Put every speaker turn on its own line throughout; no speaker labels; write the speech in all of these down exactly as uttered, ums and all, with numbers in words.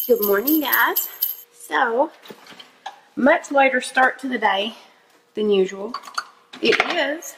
Good morning, guys. So, much later start to the day than usual. It is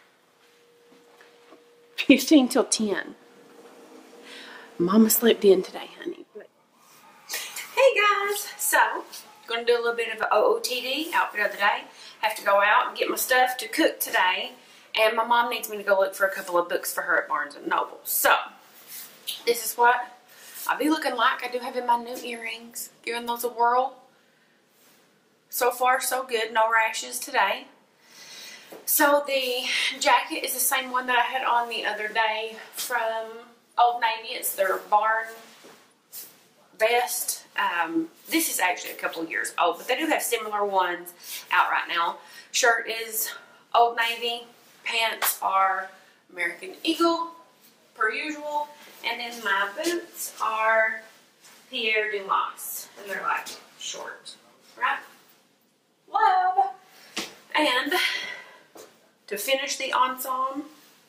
fifteen till ten. Mama slept in today, honey. Hey, guys. So, gonna do a little bit of an O O T D, outfit of the day. Have to go out and get my stuff to cook today. And my mom needs me to go look for a couple of books for her at Barnes and Noble. So, this is what I'll be looking like. I do have in my new earrings. Giving those a whirl. So far, so good. No rashes today. So the jacket is the same one that I had on the other day from Old Navy. It's their barn vest. Um, this is actually a couple of years old, but they do have similar ones out right now. Shirt is Old Navy. Pants are American Eagle, per usual. And then my boots are Pierre Dumas. And they're like short, right? Love. And to finish the ensemble,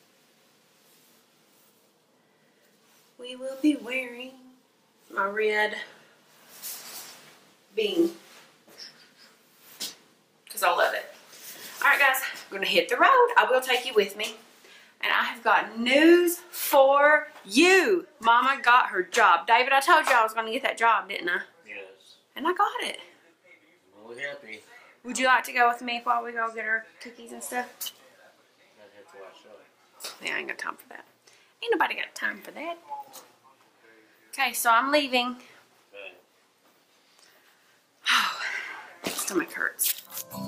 we will be wearing my red bean. Because I love it. Alright guys, I'm going to hit the road. I will take you with me. And I have got news for you. Mama got her job. David, I told you I was going to get that job, didn't I?
Yes.
And I got it.
I'm really happy.
Would you like to go with me while we go get our cookies and stuff?
I'd have to watch that.
Yeah, I ain't got time for that. Ain't nobody got time for that. Okay, so I'm leaving.
Okay.
Oh, my stomach hurts.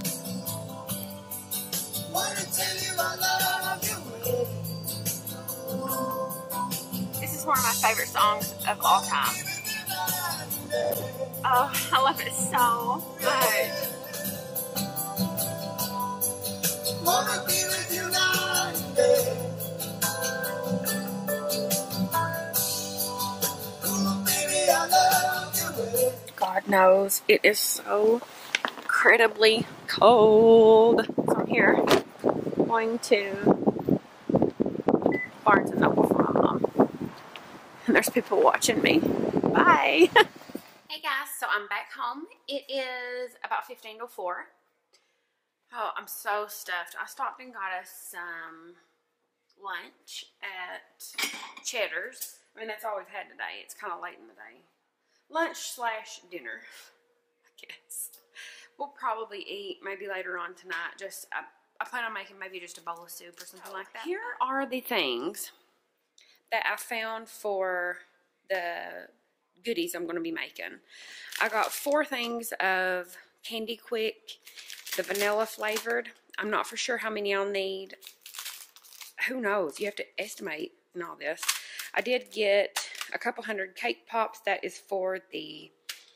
This is one of my favorite songs of all time. Oh, I love it so much. Wanna be with you now and then. Ooh, baby, I love you. God knows it is so incredibly cold. So I'm here going to Barnes and Noble for my mom. And there's people watching me. Bye. Hey guys, so I'm back home. It is about fifteen to four. Oh, I'm so stuffed. I stopped and got us some lunch at Cheddar's. I mean, that's all we've had today. It's kind of late in the day. Lunch slash dinner, I guess. We'll probably eat maybe later on tonight. Just, I, I plan on making maybe just a bowl of soup or something like that. Here are the things that I found for the goodies I'm going to be making. I got four things of Candy Quick, the vanilla flavored. I'm not for sure how many I'll need. Who knows? You have to estimate and all this. I did get a couple hundred cake pops. That is for the,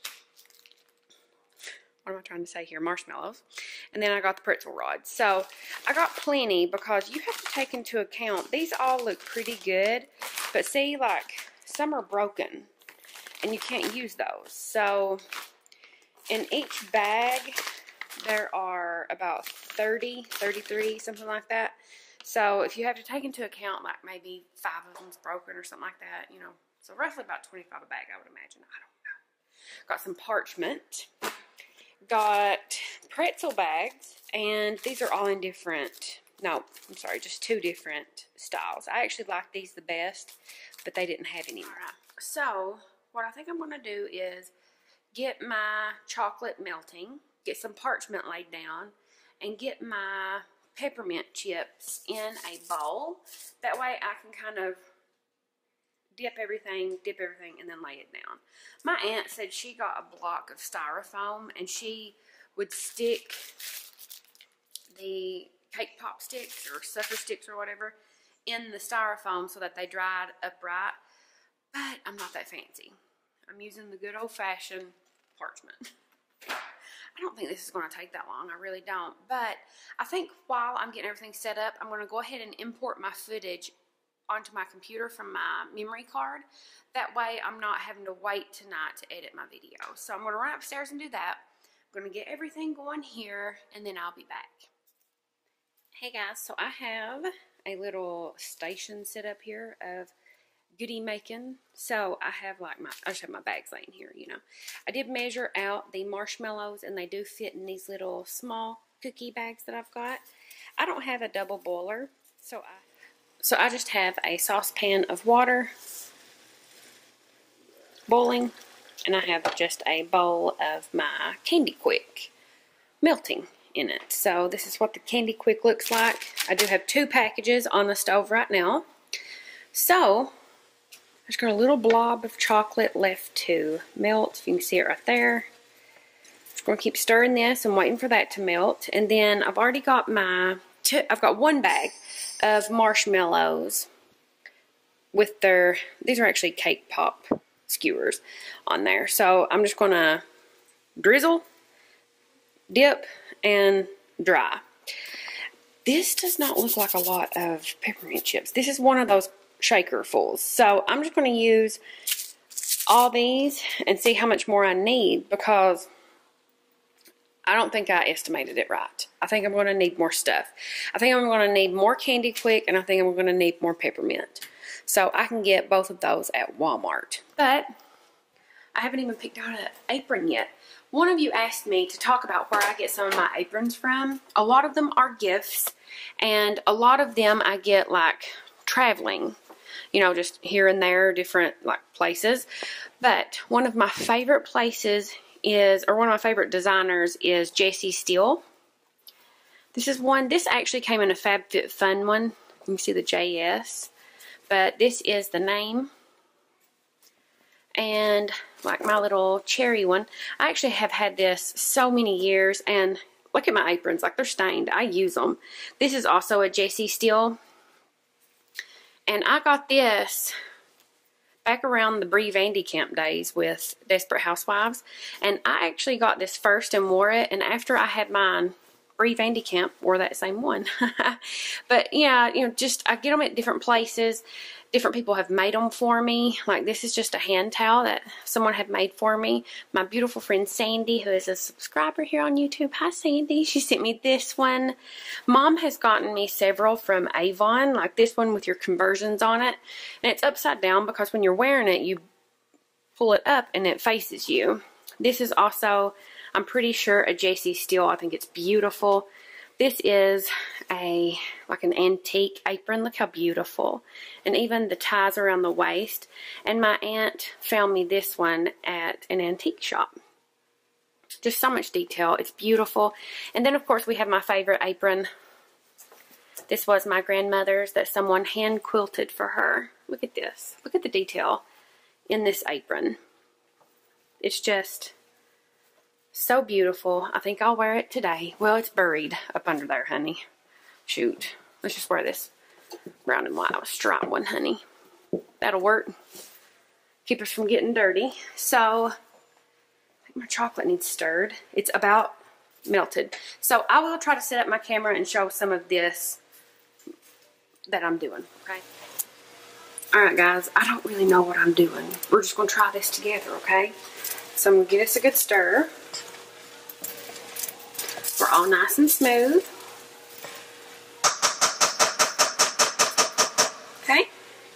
what am I trying to say here? Marshmallows. And then I got the pretzel rods. So I got plenty because you have to take into account, these all look pretty good. But see, like, some are broken. And you can't use those. So in each bag, there are about thirty, thirty-three, something like that. So if you have to take into account, like maybe five of them's broken or something like that, you know. So roughly about twenty-five a bag, I would imagine. I don't know. Got some parchment. Got pretzel bags. And these are all in different, no, I'm sorry, just two different styles. I actually like these the best, but they didn't have any. All right. So what I think I'm going to do is get my chocolate melting, get some parchment laid down, and get my peppermint chips in a bowl. That way I can kind of dip everything, dip everything, and then lay it down. My aunt said she got a block of styrofoam, and she would stick the cake pop sticks or sucker sticks or whatever in the styrofoam so that they dried upright. But I'm not that fancy. I'm using the good old-fashioned parchment. I don't think this is going to take that long. I really don't. But I think while I'm getting everything set up, I'm going to go ahead and import my footage onto my computer from my memory card. That way I'm not having to wait tonight to edit my video. So I'm going to run upstairs and do that. I'm going to get everything going here, and then I'll be back. Hey guys, so I have a little station set up here of goodie making. So I have like my, I just have my bags laying here, you know. I did measure out the marshmallows, and they do fit in these little small cookie bags that I've got. I don't have a double boiler, so I, so I just have a saucepan of water boiling, and I have just a bowl of my Candy Quick melting in it. So this is what the Candy Quick looks like. I do have two packages on the stove right now. So there's got a little blob of chocolate left to melt. You can see it right there. Just going to keep stirring this and waiting for that to melt. And then I've already got my, two, I've got one bag of marshmallows with their, these are actually cake pop skewers on there. So I'm just going to drizzle, dip, and dry. This does not look like a lot of peppermint chips. This is one of those shakerfuls. So I'm just going to use all these and see how much more I need, because I don't think I estimated it right. I think I'm going to need more stuff. I think I'm going to need more Candy Quick, and I think I'm going to need more peppermint. So I can get both of those at Walmart. But I haven't even picked out an apron yet. One of you asked me to talk about where I get some of my aprons from. A lot of them are gifts, and a lot of them I get like traveling, you know, just here and there, different like places. But one of my favorite places is, or one of my favorite designers is Jessie Steele. This is one, this actually came in a FabFitFun one. You can see the J S, but this is the name. And like my little cherry one, I actually have had this so many years, and look at my aprons, like they're stained. I use them. This is also a Jessie Steele, and I got this back around the Brie Vandekamp days with Desperate Housewives, and I actually got this first and wore it, and after I had mine, Brie Vandekamp wore that same one. But yeah, you know, just I get them at different places. Different people have made them for me. Like this is just a hand towel that someone had made for me. My beautiful friend Sandy, who is a subscriber here on YouTube. Hi Sandy. She sent me this one. Mom has gotten me several from Avon, like this one with your conversions on it. And it's upside down because when you're wearing it, you pull it up and it faces you. This is also, I'm pretty sure, a Jessie Steele. I think it's beautiful. This is a, like an antique apron. Look how beautiful. And even the ties around the waist. And my aunt found me this one at an antique shop. Just so much detail. It's beautiful. And then, of course, we have my favorite apron. This was my grandmother's that someone hand quilted for her. Look at this. Look at the detail in this apron. It's just so beautiful. I think I'll wear it today. Well, it's buried up under there, honey. Shoot. Let's just wear this brown and white stripe one, honey. That'll work. Keep us from getting dirty. So, I think my chocolate needs stirred. It's about melted. So, I will try to set up my camera and show some of this that I'm doing, okay? Alright, guys. I don't really know what I'm doing. We're just going to try this together, okay? So, I'm going to give this a good stir. We're all nice and smooth. Okay.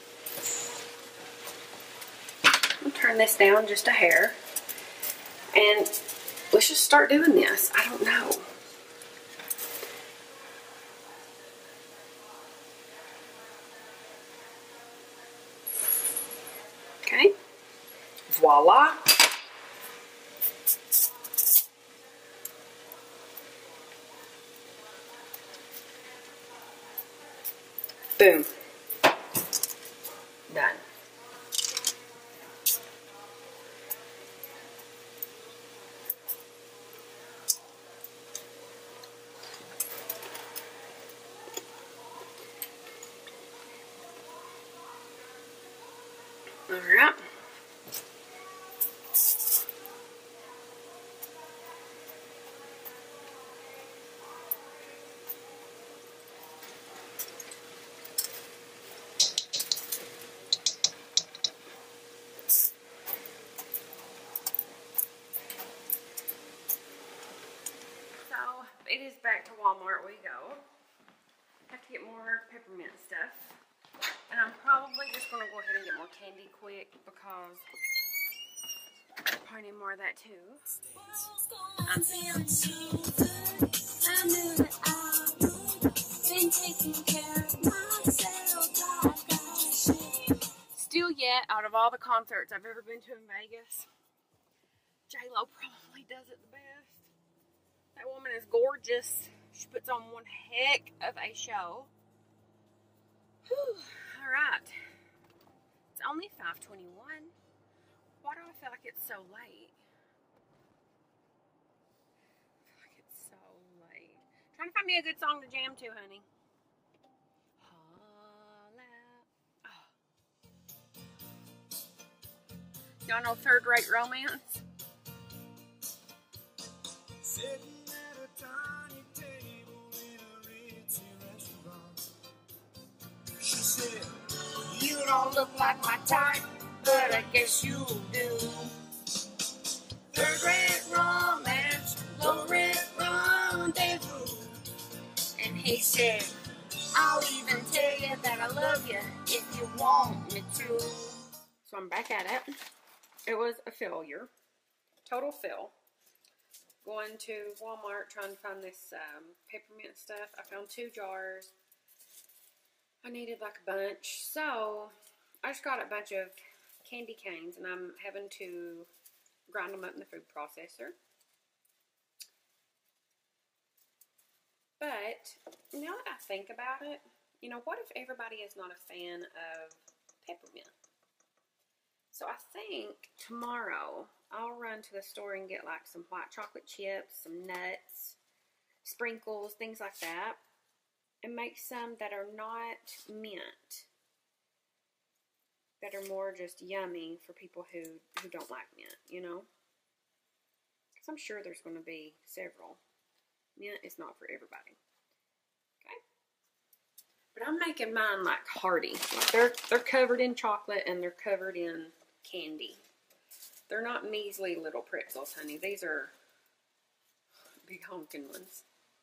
I'll turn this down just a hair. And let's just start doing this. I don't know. Okay. Voila. Boom. Done. All right. It is back to Walmart we go. Have to get more peppermint stuff. And I'm probably just going to go ahead and get more candy quick because I probably need more of that too. I'm feeling so good. I knew that I would. Been taking care of myself. Like I should. Still yet, out of all the concerts I've ever been to in Vegas, J-Lo probably does it the best. That woman is gorgeous. She puts on one heck of a show. Whew. All right. It's only five twenty-one. Why do I feel like it's so late? I feel like it's so late. Trying to find me a good song to jam to, honey. Oh. Y'all know Third Rate Romance? Sitting at a tiny table in a ritzy restaurant. She said, you don't look like my type, but I guess you do. Third rate romance, low rate rendezvous. And he said, I'll even tell you that I love you if you want me to. So I'm back at it. It was a failure. Total fail. Going to Walmart trying to find this um, peppermint stuff. I found two jars. I needed like a bunch. So I just got a bunch of candy canes and I'm having to grind them up in the food processor. But now that I think about it, you know, what if everybody is not a fan of peppermint? So I think tomorrow I'll run to the store and get like some white chocolate chips, some nuts, sprinkles, things like that, and make some that are not mint, that are more just yummy for people who, who don't like mint, you know? Because I'm sure there's going to be several. Mint is not for everybody. Okay? But I'm making mine like hearty. Like they're, they're covered in chocolate and they're covered in candy. They're not measly little pretzels, honey. These are big honking ones.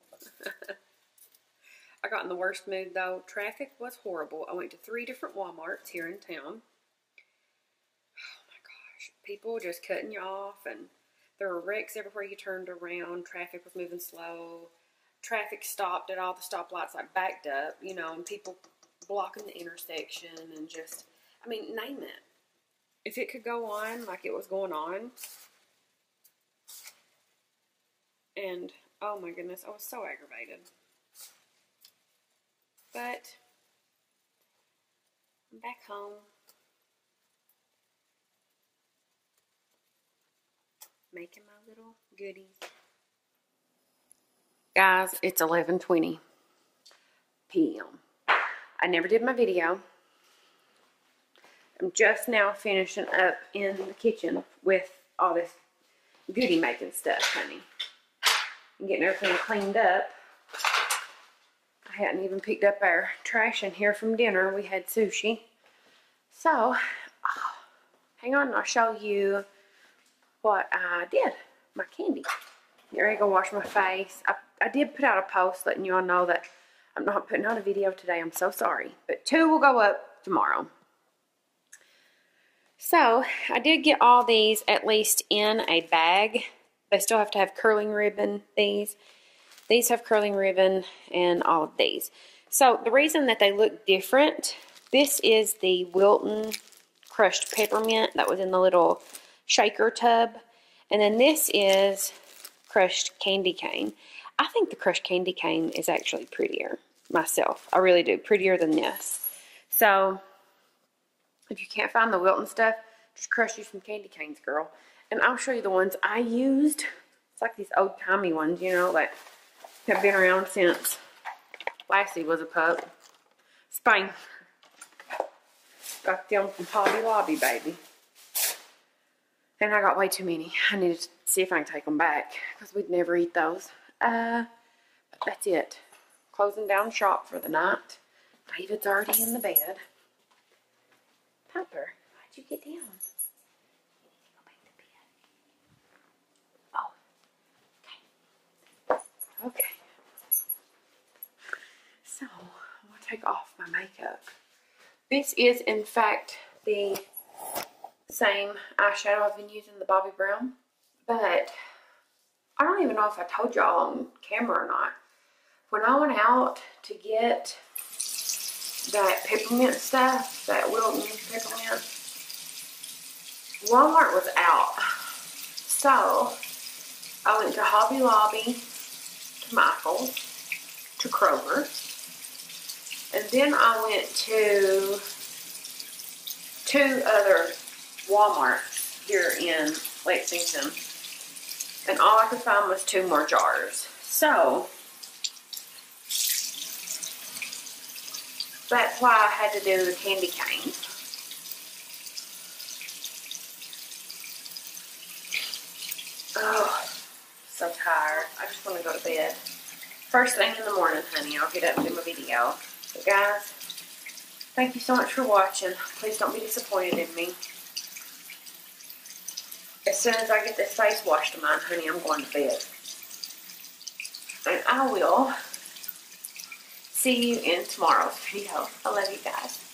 I got in the worst mood though. Traffic was horrible. I went to three different Walmarts here in town. Oh my gosh. People just cutting you off and there were wrecks everywhere you turned around. Traffic was moving slow. Traffic stopped at all the stoplights, like backed up, you know, and people blocking the intersection and just, I mean, name it. If it could go on like it was going on. And, oh my goodness, I was so aggravated. But, I'm back home. Making my little goodies. Guys, it's eleven twenty p m I never did my video. I'm just now finishing up in the kitchen with all this goodie making stuff, honey. And getting everything cleaned up. I hadn't even picked up our trash in here from dinner. We had sushi. So, oh, hang on, I'll show you what I did. My candy. Here I go wash my face. I, I did put out a post letting you all know that I'm not putting out a video today. I'm so sorry. But two will go up tomorrow. So, I did get all these at least in a bag. They still have to have curling ribbon, these. These have curling ribbon and all of these. So, the reason that they look different, this is the Wilton crushed peppermint that was in the little shaker tub. And then this is crushed candy cane. I think the crushed candy cane is actually prettier myself. I really do. Prettier than this. So, if you can't find the Wilton stuff, just crush you some candy canes, girl. And I'll show you the ones I used. It's like these old-timey ones, you know, that have been around since Lassie was a pup. Spain. Got them from Hobby Lobby, baby. And I got way too many. I need to see if I can take them back, because we'd never eat those. Uh, but that's it. Closing down shop for the night. David's already in the bed. Piper, why'd you get down? You need to go back to bed. Oh, okay. Okay. So, I'm going to take off my makeup. This is, in fact, the same eyeshadow I've been using, the Bobbi Brown. But I don't even know if I told y'all on camera or not. When I went out to get that peppermint stuff, that Wilton peppermint, Walmart was out. So I went to Hobby Lobby, to Michael's, to Kroger, and then I went to two other Walmarts here in Lexington, and all I could find was two more jars. So that's why I had to do the candy cane. Oh, so tired. I just want to go to bed. First thing in the morning, honey, I'll get up and do my video. But guys, thank you so much for watching. Please don't be disappointed in me. As soon as I get this face washed of mine, honey, I'm going to bed. And I will see you in tomorrow's video. I love you guys.